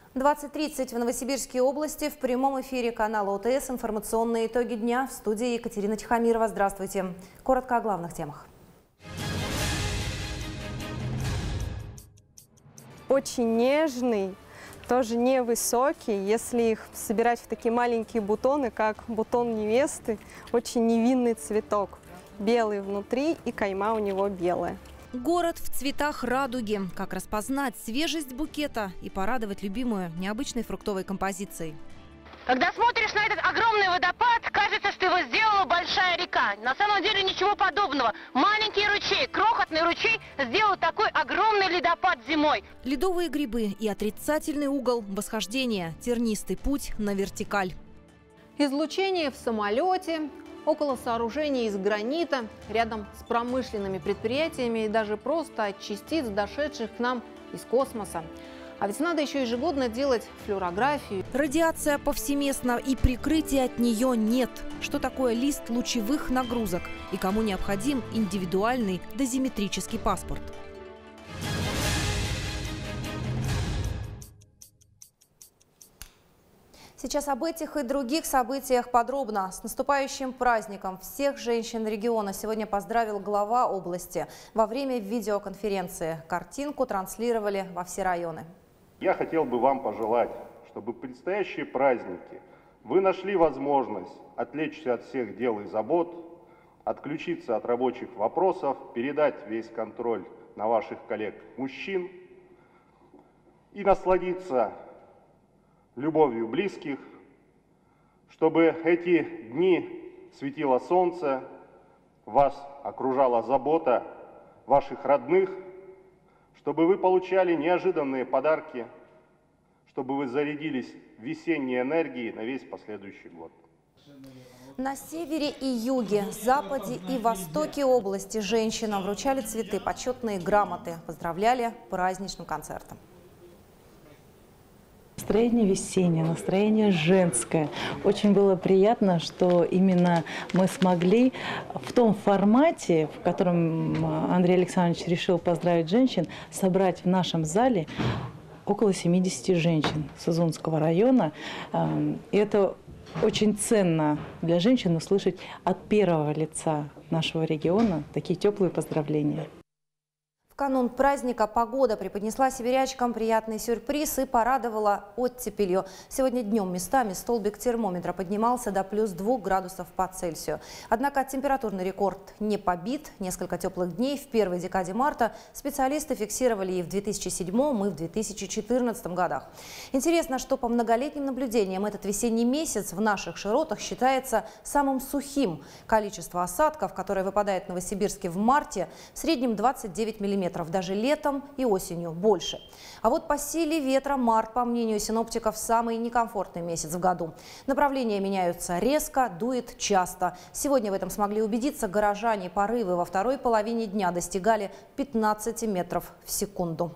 20:30 в Новосибирской области. В прямом эфире канала ОТС информационные итоги дня. В студии Екатерина Тихомирова. Здравствуйте. Коротко о главных темах. Очень нежный, тоже невысокий. Если их собирать в такие маленькие бутоны, как бутон невесты, очень невинный цветок. Белый внутри и кайма у него белая. Город в цветах радуги. Как распознать свежесть букета и порадовать любимую необычной фруктовой композицией. Когда смотришь на этот огромный водопад, кажется, что его сделала большая река. На самом деле ничего подобного. Маленький ручей, крохотный ручей сделал такой огромный ледопад зимой. Ледовые грибы и отрицательный угол восхождения. Тернистый путь на вертикаль. Излучение в самолете, около сооружений из гранита, рядом с промышленными предприятиями и даже просто от частиц, дошедших к нам из космоса. А ведь надо еще ежегодно делать флюорографию. Радиация повсеместна, и прикрытия от нее нет. Что такое лист лучевых нагрузок и кому необходим индивидуальный дозиметрический паспорт? Сейчас об этих и других событиях подробно. С наступающим праздником всех женщин региона сегодня поздравил глава области. Во время видеоконференции картинку транслировали во все районы. Я хотел бы вам пожелать, чтобы в предстоящие праздники вы нашли возможность отвлечься от всех дел и забот, отключиться от рабочих вопросов, передать весь контроль на ваших коллег-мужчин и насладиться любовью близких, чтобы эти дни светило солнце, вас окружала забота ваших родных, чтобы вы получали неожиданные подарки, чтобы вы зарядились весенней энергией на весь последующий год. На севере и юге, западе и востоке области женщинам вручали цветы, почетные грамоты, поздравляли праздничным концертом. Настроение весеннее, настроение женское. Очень было приятно, что именно мы смогли в том формате, в котором Андрей Александрович решил поздравить женщин, собрать в нашем зале около 70 женщин Сызунского района. И это очень ценно для женщин услышать от первого лица нашего региона такие теплые поздравления. В канун праздника погода преподнесла сибирячкам приятный сюрприз и порадовала оттепелью. Сегодня днем местами столбик термометра поднимался до +2 градусов по Цельсию. Однако температурный рекорд не побит. Несколько теплых дней в первой декаде марта специалисты фиксировали и в 2007 и в 2014 годах. Интересно, что по многолетним наблюдениям этот весенний месяц в наших широтах считается самым сухим. Количество осадков, которое выпадает в Новосибирске в марте, в среднем 29 мм. Даже летом и осенью больше. А вот по силе ветра март, по мнению синоптиков, самый некомфортный месяц в году. Направления меняются резко, дует часто. Сегодня в этом смогли убедиться горожане. Порывы во второй половине дня достигали 15 метров в секунду.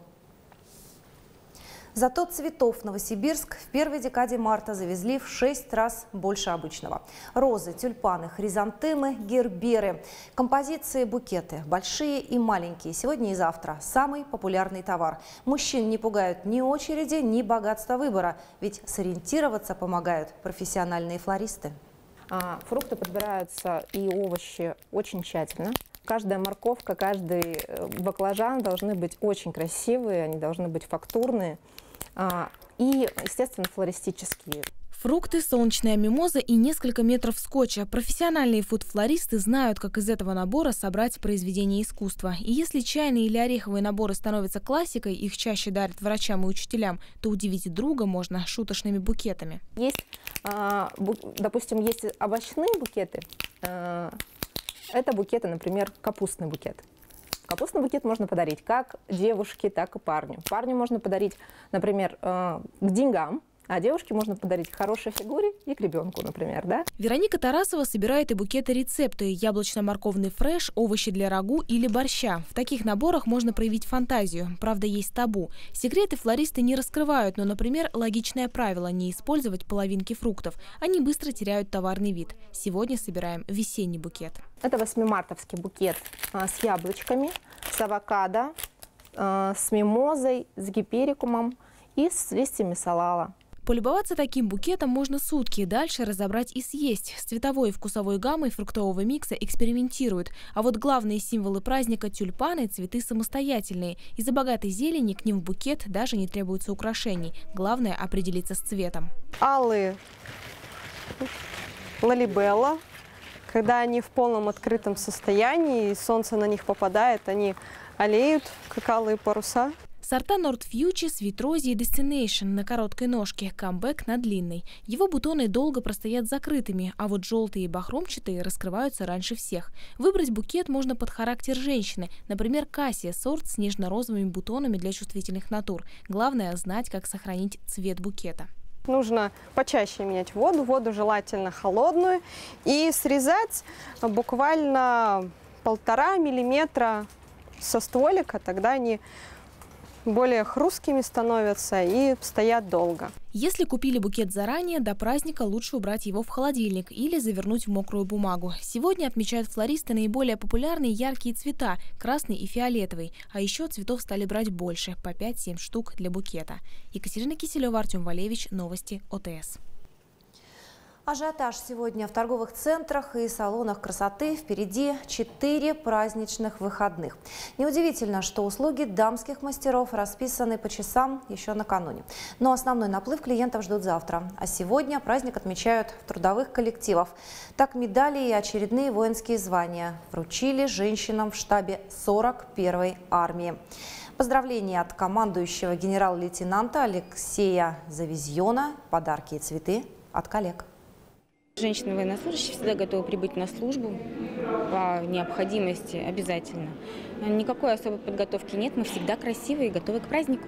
Зато цветов в Новосибирск в первой декаде марта завезли в 6 раз больше обычного. Розы, тюльпаны, хризантемы, герберы. Композиции, букеты, большие и маленькие. Сегодня и завтра самый популярный товар. Мужчин не пугают ни очереди, ни богатство выбора. Ведь сориентироваться помогают профессиональные флористы. Фрукты подбираются и овощи очень тщательно. Каждая морковка, каждый баклажан должны быть очень красивые, они должны быть фактурные и, естественно, флористические. Фрукты, солнечная мимоза и несколько метров скотча. Профессиональные фуд-флористы знают, как из этого набора собрать произведение искусства. И если чайные или ореховые наборы становятся классикой, их чаще дарят врачам и учителям, то удивить друга можно шуточными букетами. Есть, допустим, есть овощные букеты. Это букеты, например, капустный букет. Капустный букет можно подарить как девушке, так и парню. Парню можно подарить, например, к деньгам, а девушке можно подарить к хорошей фигуре и к ребенку, например, да? Вероника Тарасова собирает и букеты-рецепты: яблочно-морковный фреш, овощи для рагу или борща. В таких наборах можно проявить фантазию. Правда, есть табу. Секреты флористы не раскрывают, но, например, логичное правило – не использовать половинки фруктов. Они быстро теряют товарный вид. Сегодня собираем весенний букет. Это 8-мартовский букет с яблочками, с авокадо, с мимозой, с гиперикумом и с листьями салала. Полюбоваться таким букетом можно сутки, дальше разобрать и съесть. С цветовой и вкусовой гаммой фруктового микса экспериментируют. А вот главные символы праздника – тюльпаны – цветы самостоятельные. Из-за богатой зелени к ним в букет даже не требуется украшений. Главное – определиться с цветом. Алые лалибелла. Когда они в полном открытом состоянии, и солнце на них попадает, они алеют, как алые паруса. Сорта Nord Fuji, Sweet Rosy и Destination на короткой ножке, камбэк на длинной. Его бутоны долго простоят закрытыми, а вот желтые и бахромчатые раскрываются раньше всех. Выбрать букет можно под характер женщины. Например, кассия сорт с нежно-розовыми бутонами для чувствительных натур. Главное – знать, как сохранить цвет букета. Нужно почаще менять воду желательно холодную, и срезать буквально 1,5 миллиметра со стволика, тогда они более хрусткими становятся и стоят долго. Если купили букет заранее, до праздника лучше убрать его в холодильник или завернуть в мокрую бумагу. Сегодня отмечают флористы наиболее популярные яркие цвета – красный и фиолетовый. А еще цветов стали брать больше – по 5-7 штук для букета. Екатерина Киселева, Артем Валевич, новости ОТС. Ажиотаж сегодня в торговых центрах и салонах красоты. Впереди 4 праздничных выходных. Неудивительно, что услуги дамских мастеров расписаны по часам еще накануне. Но основной наплыв клиентов ждут завтра. А сегодня праздник отмечают в трудовых коллективах. Так медали и очередные воинские звания вручили женщинам в штабе 41-й армии. Поздравления от командующего генерал-лейтенанта Алексея Завизьона, подарки и цветы от коллег. Женщины-военнослужащие всегда готовы прибыть на службу по необходимости обязательно. Никакой особой подготовки нет, мы всегда красивые и готовы к празднику.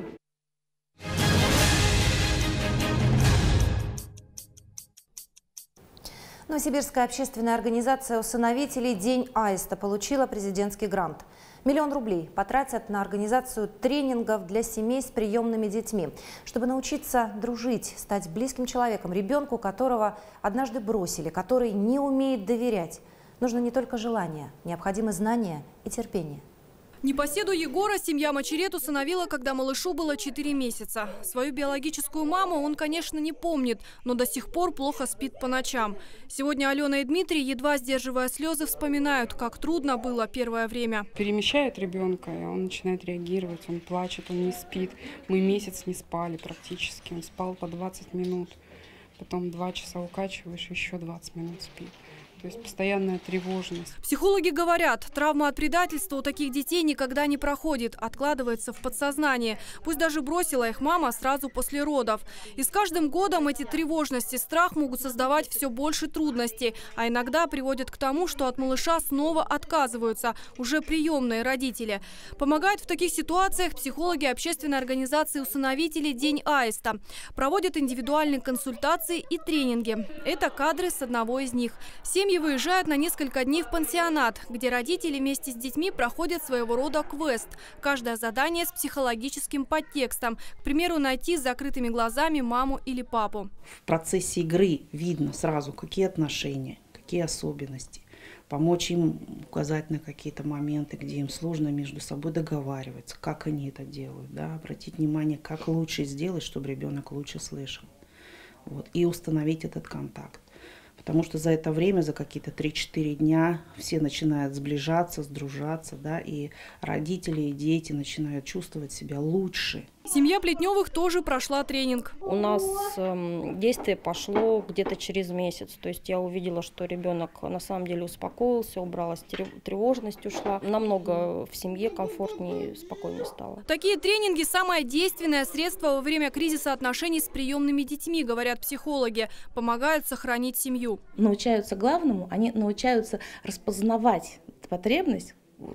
Новосибирская общественная организация усыновителей «День Аиста» получила президентский грант. 1 000 000 рублей потратят на организацию тренингов для семей с приемными детьми, чтобы научиться дружить, стать близким человеком, ребенку, которого однажды бросили, который не умеет доверять. Нужно не только желание, необходимы знания и терпение. Непоседу Егора семья Мачерет усыновила, когда малышу было 4 месяца. Свою биологическую маму он, конечно, не помнит, но до сих пор плохо спит по ночам. Сегодня Алена и Дмитрий, едва сдерживая слезы, вспоминают, как трудно было первое время. Перемещают ребенка, и он начинает реагировать, он плачет, он не спит. Мы месяц не спали практически, он спал по 20 минут. Потом 2 часа укачиваешь, еще 20 минут спит. То есть постоянная тревожность. Психологи говорят, травма от предательства у таких детей никогда не проходит, откладывается в подсознание. Пусть даже бросила их мама сразу после родов. И с каждым годом эти тревожность и страх могут создавать все больше трудностей, а иногда приводят к тому, что от малыша снова отказываются уже приемные родители. Помогают в таких ситуациях психологи общественной организации усыновителей «День Аиста». Проводят индивидуальные консультации и тренинги. Это кадры с одного из них. Семьи выезжают на несколько дней в пансионат, где родители вместе с детьми проходят своего рода квест. Каждое задание с психологическим подтекстом. К примеру, найти с закрытыми глазами маму или папу. В процессе игры видно сразу, какие отношения, какие особенности. Помочь им указать на какие-то моменты, где им сложно между собой договариваться, как они это делают. Да? Обратить внимание, как лучше сделать, чтобы ребенок лучше слышал. Вот. И установить этот контакт. Потому что за это время, за какие-то 3-4 дня все начинают сближаться, сдружаться, да, и родители, и дети начинают чувствовать себя лучше. Семья Плетневых тоже прошла тренинг. У нас действие пошло где-то через месяц. То есть я увидела, что ребенок на самом деле успокоился, убралась тревожность, ушла. Намного в семье комфортнее, спокойнее стало. Такие тренинги – самое действенное средство во время кризиса отношений с приемными детьми, говорят психологи. Помогают сохранить семью. Научаются главному, они научаются распознавать потребность,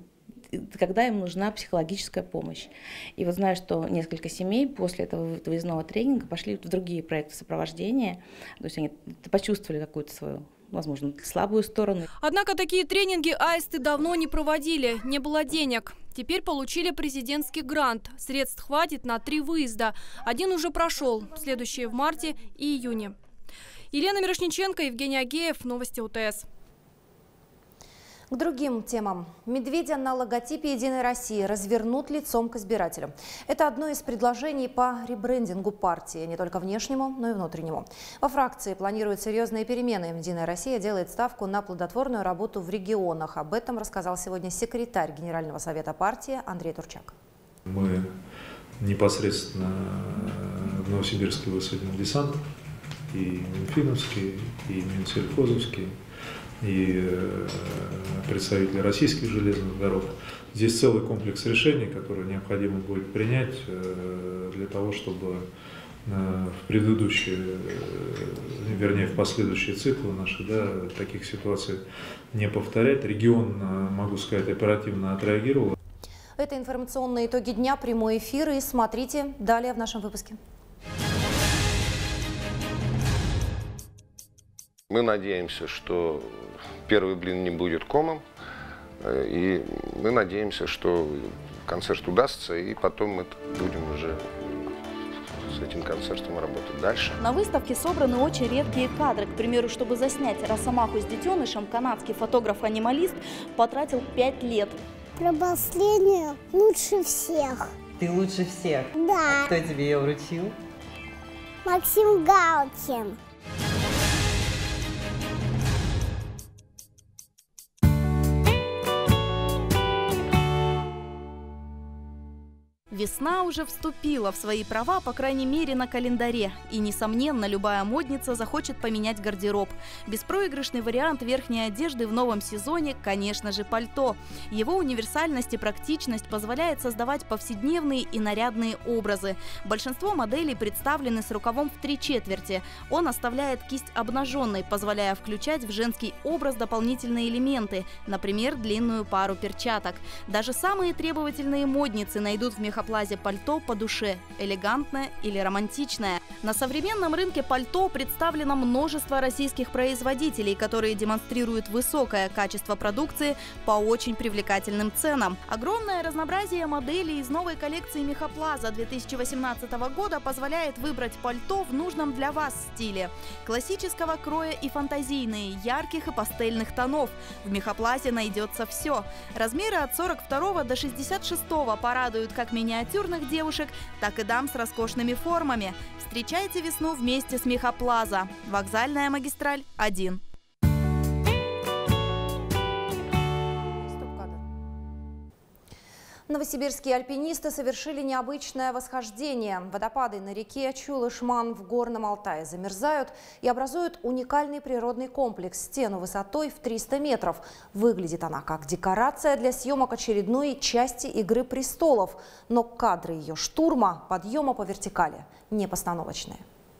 когда им нужна психологическая помощь. И вот знаю, что несколько семей после этого выездного тренинга пошли в другие проекты сопровождения. То есть они почувствовали какую-то свою, возможно, слабую сторону. Однако такие тренинги аисты давно не проводили, не было денег. Теперь получили президентский грант. Средств хватит на 3 выезда. Один уже прошел, следующие в марте и июне. Елена Мирошниченко, Евгений Агеев, новости ОТС. К другим темам. Медведя на логотипе «Единой России» развернут лицом к избирателям. Это одно из предложений по ребрендингу партии, не только внешнему, но и внутреннему. Во фракции планируют серьезные перемены. «Единая Россия» делает ставку на плодотворную работу в регионах. Об этом рассказал сегодня секретарь Генерального совета партии Андрей Турчак. Мы непосредственно в Новосибирске высадим десант, и Минфиновский, и Минсельхозовский, и представители российских железных дорог. Здесь целый комплекс решений, которые необходимо будет принять для того, чтобы в предыдущие, вернее, в последующие циклы наши, таких ситуаций не повторять. Регион, могу сказать, оперативно отреагировал. Это информационные итоги дня, прямой эфир, и смотрите далее в нашем выпуске. Мы надеемся, что первый блин не будет комом, и мы надеемся, что концерт удастся, и потом мы будем уже с этим концертом работать дальше. На выставке собраны очень редкие кадры. К примеру, чтобы заснять росомаху с детенышем, канадский фотограф-анималист потратил 5 лет. Про последнюю лучше всех. Ты лучше всех? Да. А кто тебе ее вручил? Максим Галкин. Весна уже вступила в свои права, по крайней мере, на календаре. И, несомненно, любая модница захочет поменять гардероб. Беспроигрышный вариант верхней одежды в новом сезоне, конечно же, пальто. Его универсальность и практичность позволяет создавать повседневные и нарядные образы. Большинство моделей представлены с рукавом в 3/4. Он оставляет кисть обнаженной, позволяя включать в женский образ дополнительные элементы, например, длинную пару перчаток. Даже самые требовательные модницы найдут в мехоплазе пальто по душе, элегантное или романтичное. На современном рынке пальто представлено множество российских производителей, которые демонстрируют высокое качество продукции по очень привлекательным ценам. Огромное разнообразие моделей из новой коллекции Мехоплаза 2018 года позволяет выбрать пальто в нужном для вас стиле. Классического кроя и фантазийные, ярких и пастельных тонов. В Мехоплазе найдется все. Размеры от 42 до 66 порадуют как миниатюрных девушек, так и дам с роскошными формами. Встречайте весну вместе с Мехоплаза. Вокзальная магистраль 1. Новосибирские альпинисты совершили необычное восхождение. Водопады на реке Чулышман в Горном Алтае замерзают и образуют уникальный природный комплекс, стену высотой в 300 метров. Выглядит она как декорация для съемок очередной части «Игры престолов». Но кадры ее штурма, подъема по вертикали не постановочные.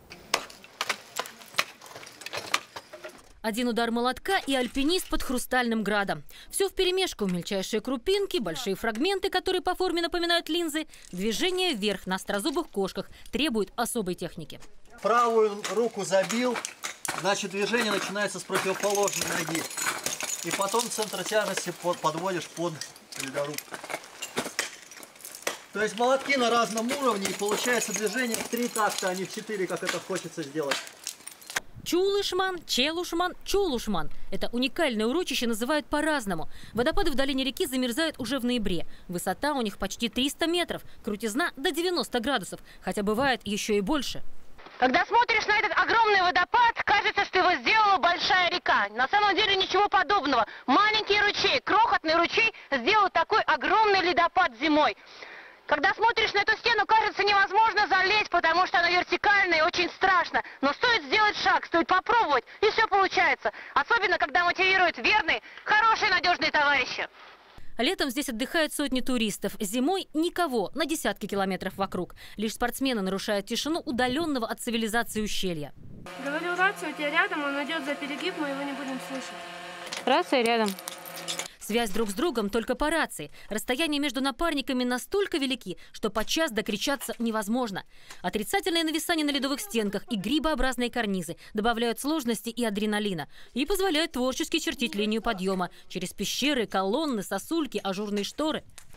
Один удар молотка и альпинист под Хрустальным градом. Все вперемешку: мельчайшие крупинки, большие фрагменты, которые по форме напоминают линзы. Движение вверх на острозубых кошках требует особой техники. Правую руку забил, значит движение начинается с противоположной ноги. И потом центр тяжести подводишь под ледорубку. То есть молотки на разном уровне, и получается движение в 3 такта, а не в 4, как это хочется сделать. Чулышман, Челушман, Чулушман. Это уникальное урочище называют по-разному. Водопады в долине реки замерзают уже в ноябре. Высота у них почти 300 метров, крутизна до 90 градусов, хотя бывает еще и больше. Когда смотришь на этот огромный водопад, кажется, что его сделала большая река. На самом деле ничего подобного. Маленький ручей, крохотный ручей сделал такой огромный ледопад зимой. Когда смотришь на эту стену, кажется, невозможно залезть, потому что она вертикальная и очень страшно. Но стоит сделать шаг, стоит попробовать, и все получается. Особенно, когда мотивируют верные, хорошие, надежные товарищи. Летом здесь отдыхают сотни туристов. Зимой никого на десятки километров вокруг. Лишь спортсмены нарушают тишину удаленного от цивилизации ущелья. Говорю, рация у тебя рядом, он идет за перегиб, мы его не будем слышать. Рация рядом. Связь друг с другом только по рации. Расстояния между напарниками настолько велики, что подчас докричаться невозможно. Отрицательное нависание на ледовых стенках и грибообразные карнизы добавляют сложности и адреналина и позволяют творчески чертить линию подъема через пещеры, колонны, сосульки, ажурные шторы.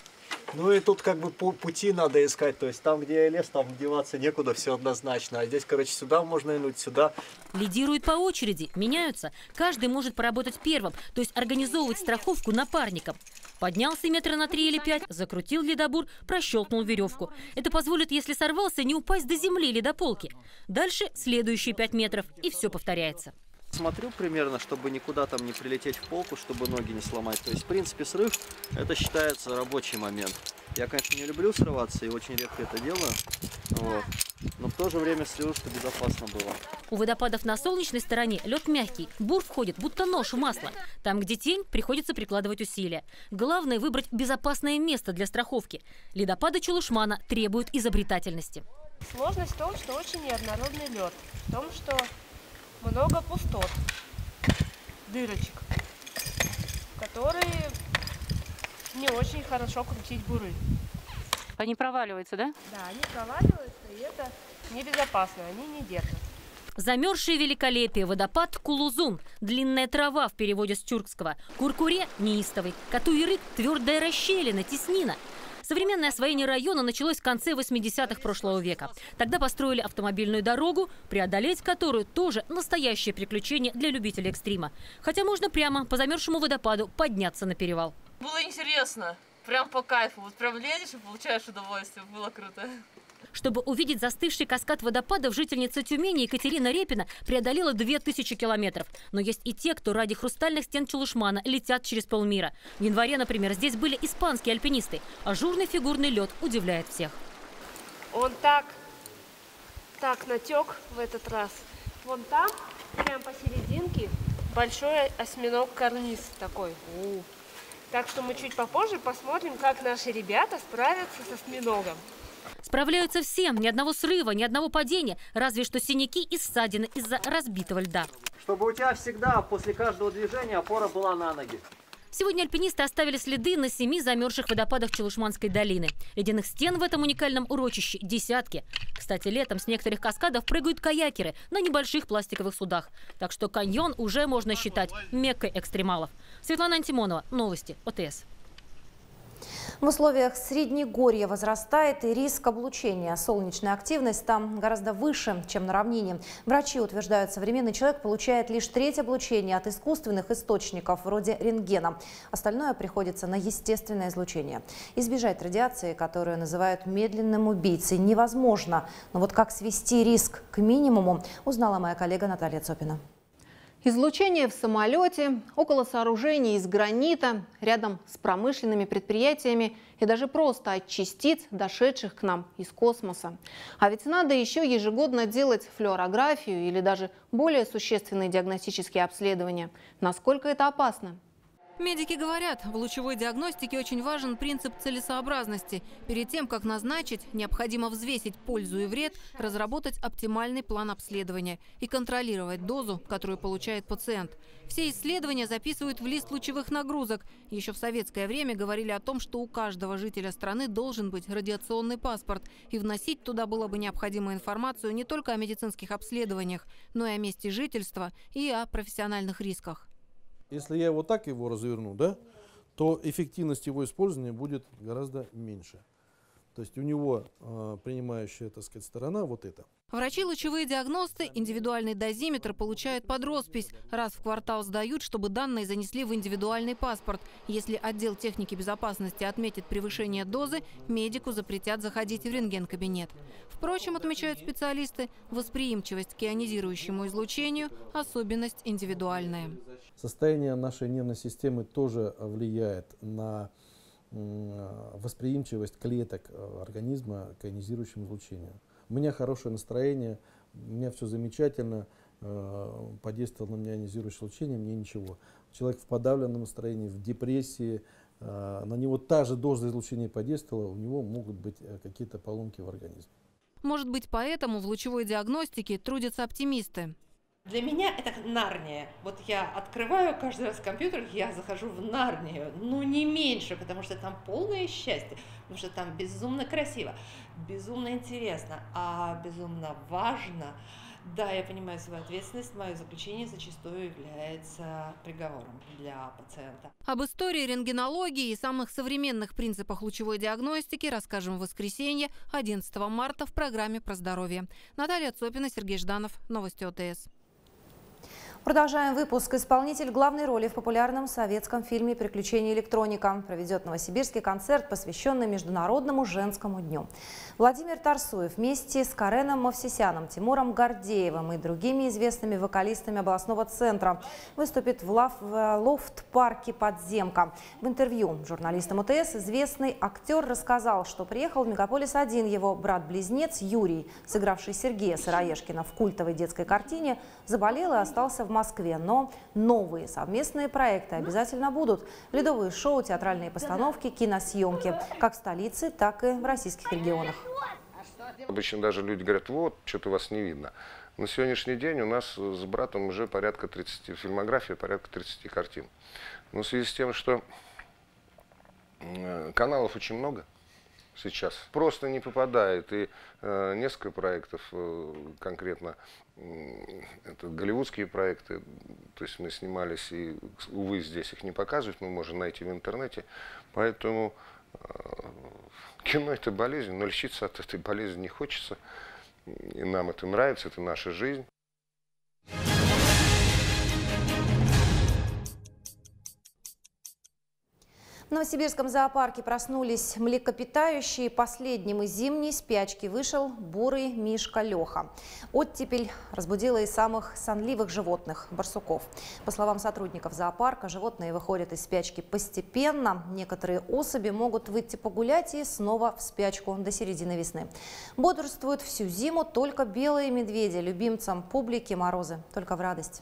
Ну и тут как бы пути надо искать, то есть там, где лес, там деваться некуда, все однозначно. А здесь, короче, сюда можно нырнуть, сюда. Лидируют по очереди, меняются. Каждый может поработать первым, то есть организовывать страховку напарником. Поднялся метра на 3 или 5, закрутил ледобур, прощелкнул веревку. Это позволит, если сорвался, не упасть до земли ледополки. Дальше следующие 5 метров, и все повторяется. Смотрю примерно, чтобы никуда там не прилететь в полку, чтобы ноги не сломать. То есть, в принципе, срыв – это считается рабочий момент. Я, конечно, не люблю срываться и очень редко это делаю, вот. Но в то же время слежу, что безопасно было. У водопадов на солнечной стороне лед мягкий, бур входит, будто нож в масло. Там, где тень, приходится прикладывать усилия. Главное – выбрать безопасное место для страховки. Ледопады Чулышмана требуют изобретательности. Сложность в том, что очень неоднородный лед. В том, что много пустот, дырочек, которые не очень хорошо крутить буры. Они проваливаются, да? Да, они проваливаются, и это небезопасно, они не держат. Замерзшее великолепие, водопад Кулузун, длинная трава в переводе с тюркского, Куркуре – неистовый, Катуирык – твердая расщелина, теснина. Современное освоение района началось в конце 80-х прошлого века. Тогда построили автомобильную дорогу, преодолеть которую тоже настоящее приключение для любителей экстрима. Хотя можно прямо по замерзшему водопаду подняться на перевал. Было интересно, прям по кайфу. Вот прям лезешь и получаешь удовольствие. Было круто. Чтобы увидеть застывший каскад водопадов, жительница Тюмени Екатерина Репина преодолела 2000 километров. Но есть и те, кто ради хрустальных стен Чулышмана летят через полмира. В январе, например, здесь были испанские альпинисты. Ажурный фигурный лед удивляет всех. Он так натек в этот раз. Вон там, прям посерединке, большой осьминог-карниз такой. Так что мы чуть попозже посмотрим, как наши ребята справятся с осьминогом. Справляются всем, ни одного срыва, ни одного падения, разве что синяки и ссадины из-за разбитого льда. Чтобы у тебя всегда после каждого движения опора была на ноги. Сегодня альпинисты оставили следы на 7 замерзших водопадах Чулышманской долины. Ледяных стен в этом уникальном урочище десятки. Кстати, летом с некоторых каскадов прыгают каякеры на небольших пластиковых судах. Так что каньон уже можно считать меккой экстремалов. Светлана Антимонова, новости ОТС. В условиях Среднегорья возрастает и риск облучения. Солнечная активность там гораздо выше, чем на равнине. Врачи утверждают, современный человек получает лишь треть облучения от искусственных источников, вроде рентгена. Остальное приходится на естественное излучение. Избежать радиации, которую называют медленным убийцей, невозможно. Но вот как свести риск к минимуму, узнала моя коллега Наталья Цопина. Излучение в самолете, около сооружений из гранита, рядом с промышленными предприятиями и даже просто от частиц, дошедших к нам из космоса. А ведь надо еще ежегодно делать флюорографию или даже более существенные диагностические обследования. Насколько это опасно? Медики говорят, в лучевой диагностике очень важен принцип целесообразности. Перед тем, как назначить, необходимо взвесить пользу и вред, разработать оптимальный план обследования и контролировать дозу, которую получает пациент. Все исследования записывают в лист лучевых нагрузок. Еще в советское время говорили о том, что у каждого жителя страны должен быть радиационный паспорт. И вносить туда было бы необходимо информацию не только о медицинских обследованиях, но и о месте жительства и о профессиональных рисках. Если я вот так его разверну, да, то эффективность его использования будет гораздо меньше. То есть у него принимающая, так сказать, сторона вот эта. Врачи-лучевые диагносты индивидуальный дозиметр получают под роспись. Раз в квартал сдают, чтобы данные занесли в индивидуальный паспорт. Если отдел техники безопасности отметит превышение дозы, медику запретят заходить в рентген-кабинет. Впрочем, отмечают специалисты, восприимчивость к ионизирующему излучению – особенность индивидуальная. Состояние нашей нервной системы тоже влияет на восприимчивость клеток организма к ионизирующему излучению. У меня хорошее настроение, у меня все замечательно, подействовало на меня ионизирующее излучение, мне ничего. Человек в подавленном настроении, в депрессии, на него та же доза излучения подействовала, у него могут быть какие-то поломки в организме. Может быть, поэтому в лучевой диагностике трудятся оптимисты. Для меня это Нарния. Вот я открываю каждый раз компьютер, я захожу в Нарнию. Ну, не меньше, потому что там полное счастье, потому что там безумно красиво, безумно интересно, а безумно важно Да, я понимаю свою ответственность. Мое заключение зачастую является приговором для пациента. Об истории рентгенологии и самых современных принципах лучевой диагностики расскажем в воскресенье, 11 марта, в программе «Про здоровье». Наталья Цопина, Сергей Жданов. Новости ОТС. Продолжаем выпуск. Исполнитель главной роли в популярном советском фильме «Приключения электроника» проведет новосибирский концерт, посвященный Международному женскому дню. Владимир Тарсуев вместе с Кареном Мовсисяном, Тимуром Гордеевым и другими известными вокалистами областного центра выступит в лофт-парке «Подземка». В интервью журналистам ОТС известный актер рассказал, что приехал в Мегаполис-1 его брат-близнец Юрий, сыгравший Сергея Сыроежкина в культовой детской картине, заболел и остался в Москве. Но новые совместные проекты обязательно будут. Ледовые шоу, театральные постановки, киносъемки. Как в столице, так и в российских регионах. Обычно даже люди говорят, вот, что-то вас не видно. На сегодняшний день у нас с братом уже порядка 30, фильмография порядка 30 картин. Но в связи с тем, что каналов очень много сейчас, просто не попадает. И несколько проектов, конкретно это голливудские проекты, то есть мы снимались, и, увы, здесь их не показывают, мы можем найти в интернете. Поэтому кино – это болезнь, но лечиться от этой болезни не хочется. И нам это нравится, это наша жизнь. В Новосибирском зоопарке проснулись млекопитающие. Последним из зимней спячки вышел бурый мишка Леха. Оттепель разбудила и самых сонливых животных – барсуков. По словам сотрудников зоопарка, животные выходят из спячки постепенно. Некоторые особи могут выйти погулять и снова в спячку до середины весны. Бодрствуют всю зиму только белые медведи. Любимцам публики морозы только в радость.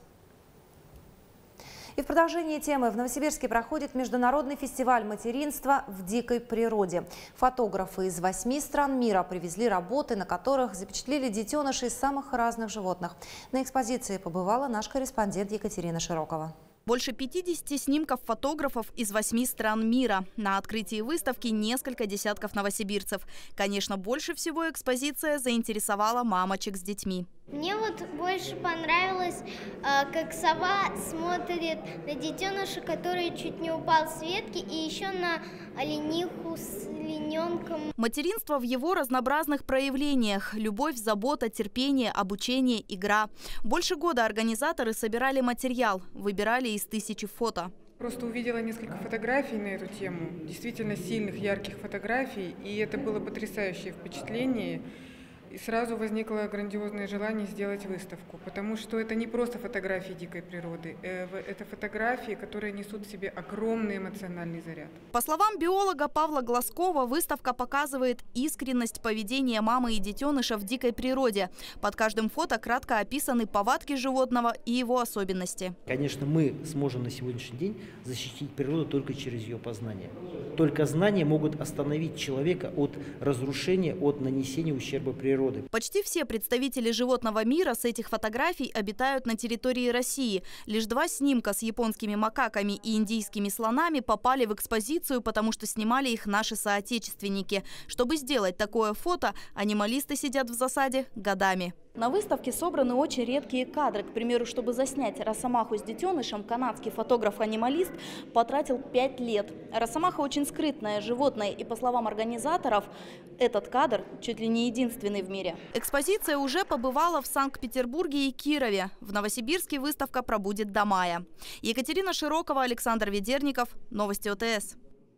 И в продолжении темы в Новосибирске проходит международный фестиваль материнства в дикой природе. Фотографы из 8 стран мира привезли работы, на которых запечатлели детенышей самых разных животных. На экспозиции побывала наш корреспондент Екатерина Широкова. Больше 50 снимков фотографов из 8 стран мира. На открытии выставки несколько десятков новосибирцев. Конечно, больше всего экспозиция заинтересовала мамочек с детьми. Мне вот больше понравилось, как сова смотрит на детеныша, который чуть не упал с ветки, и еще на олениху с олененком. Материнство в его разнообразных проявлениях. Любовь, забота, терпение, обучение, игра. Больше года организаторы собирали материал, выбирали из 1000 фото. Просто увидела несколько фотографий на эту тему, действительно сильных, ярких фотографий, и это было потрясающее впечатление. И сразу возникло грандиозное желание сделать выставку, потому что это не просто фотографии дикой природы, это фотографии, которые несут в себе огромный эмоциональный заряд. По словам биолога Павла Глазкова, выставка показывает искренность поведения мамы и детеныша в дикой природе. Под каждым фото кратко описаны повадки животного и его особенности. Конечно, мы сможем на сегодняшний день защитить природу только через ее познание. Только знания могут остановить человека от разрушения, от нанесения ущерба природе. Почти все представители животного мира с этих фотографий обитают на территории России. Лишь 2 снимка с японскими макаками и индийскими слонами попали в экспозицию, потому что снимали их наши соотечественники. Чтобы сделать такое фото, анималисты сидят в засаде годами. На выставке собраны очень редкие кадры. К примеру, чтобы заснять росомаху с детенышем, канадский фотограф-анималист потратил 5 лет. Росомаха очень скрытное животное, и, по словам организаторов, этот кадр чуть ли не единственный в мире. Экспозиция уже побывала в Санкт-Петербурге и Кирове. В Новосибирске выставка пробудет до мая. Екатерина Широкова, Александр Ведерников. Новости ОТС.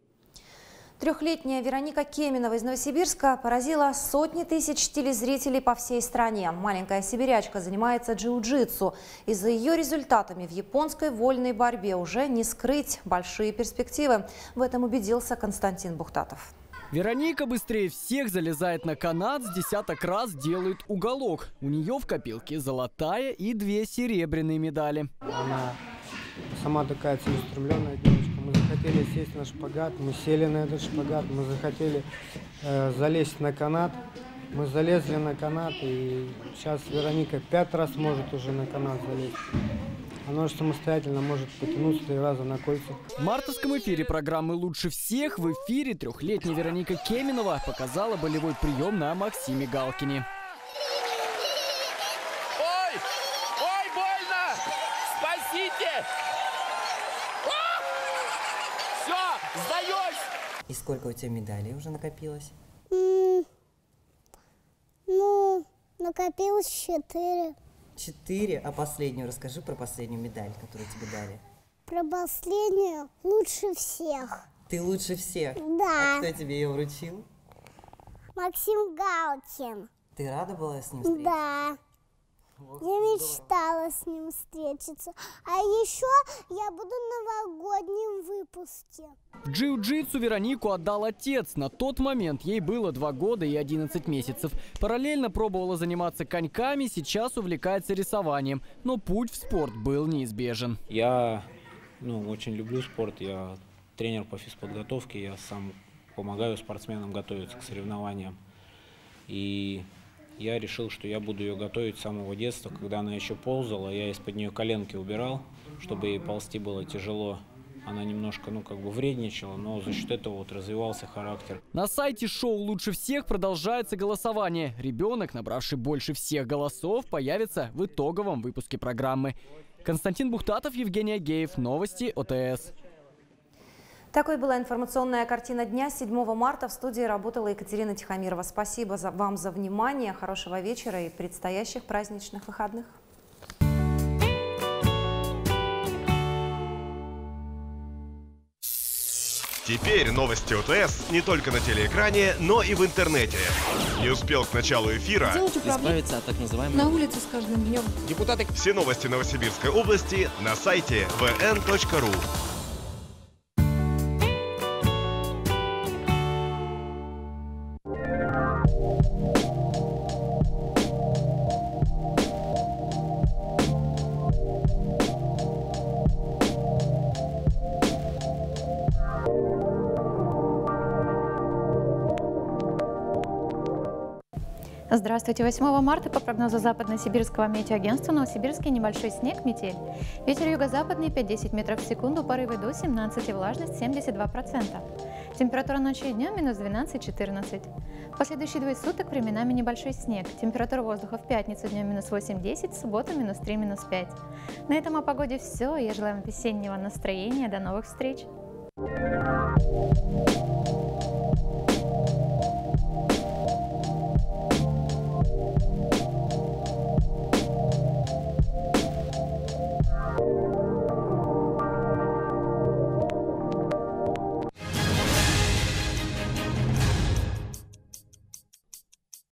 3-летняя Вероника Кеминова из Новосибирска поразила сотни тысяч телезрителей по всей стране. Маленькая сибирячка занимается джиу-джитсу. И за ее результатами в японской вольной борьбе уже не скрыть большие перспективы. В этом убедился Константин Бухтатов. Вероника быстрее всех залезает на канат, с десяток раз делает уголок. У нее в копилке золотая и 2 серебряные медали. Она сама такая целеустремленная девочка. Мы захотели сесть на шпагат, мы сели на этот шпагат, мы захотели залезть на канат. Мы залезли на канат, и сейчас Вероника 5 раз может уже на канат залезть. Она же самостоятельно может потянуться 3 раза на кольца. В мартовском эфире программы «Лучше всех» в эфире 3-летняя Вероника Кеминова показала болевой прием на Максиме Галкине. И сколько у тебя медалей уже накопилось? Ну, накопилось 4. 4? А последнюю? Расскажи про последнюю медаль, которую тебе дали. Про последнюю лучше всех. Ты лучше всех? Да. А кто тебе ее вручил? Максим Галкин. Ты рада была с ним встретиться? Да. Я мечтала с ним встретиться. А еще я буду в новогоднем выпуске. В джиу-джитсу Веронику отдал отец. На тот момент ей было 2 года и 11 месяцев. Параллельно пробовала заниматься коньками, сейчас увлекается рисованием. Но путь в спорт был неизбежен. Я очень люблю спорт. Я тренер по физподготовке. Я сам помогаю спортсменам готовиться к соревнованиям. И я решил, что я буду ее готовить с самого детства. Когда она еще ползала, я из-под нее коленки убирал, чтобы ей ползти было тяжело. Она немножко, вредничала, но за счет этого развивался характер. На сайте шоу «Лучше всех» продолжается голосование. Ребенок, набравший больше всех голосов, появится в итоговом выпуске программы. Константин Бухтатов, Евгений Агеев. Новости ОТС. Такой была информационная картина дня. 7 марта в студии работала Екатерина Тихомирова. Спасибо вам за внимание, хорошего вечера и предстоящих праздничных выходных. Теперь новости ОТС не только на телеэкране, но и в интернете. Не успел к началу эфира избавиться от так называемых на улице с каждым днем. Депутаты. Все новости Новосибирской области на сайте vn.ru. Здравствуйте. 8 марта по прогнозу Западно-Сибирского метеоагентства Новосибирский небольшой снег, метель. Ветер юго-западный 5-10 метров в секунду, порывы до 17, влажность 72%. Температура ночи и днем минус 12-14. В последующие 2 суток временами небольшой снег. Температура воздуха в пятницу днем минус 8-10, в субботу минус 3, минус 5. На этом о погоде все. Я желаю вам весеннего настроения. До новых встреч!